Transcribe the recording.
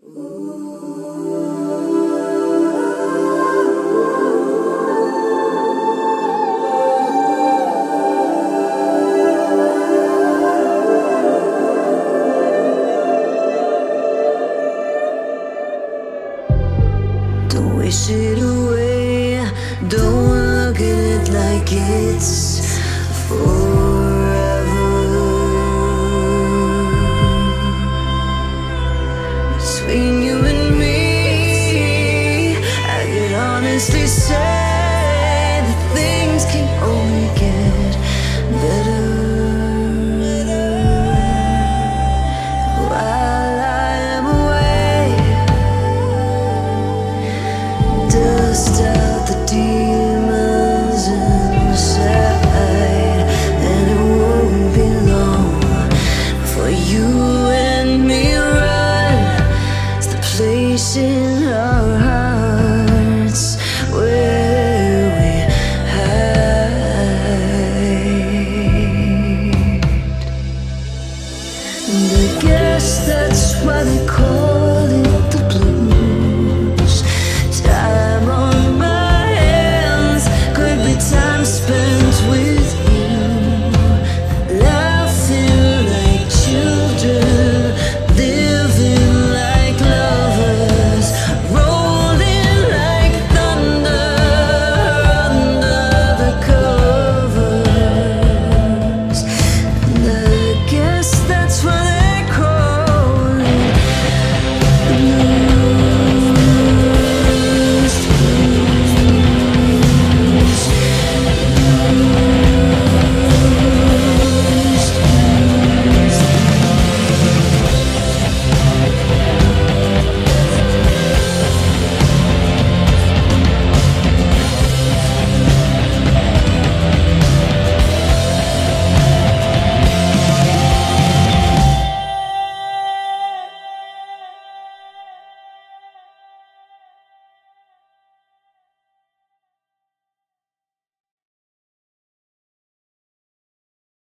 Don't wish it away, don't look at it like it's forever. Between you and me, I could honestly say that things can only get better. While I am away, dust out the demons inside, and it won't be long before you and me run to the place in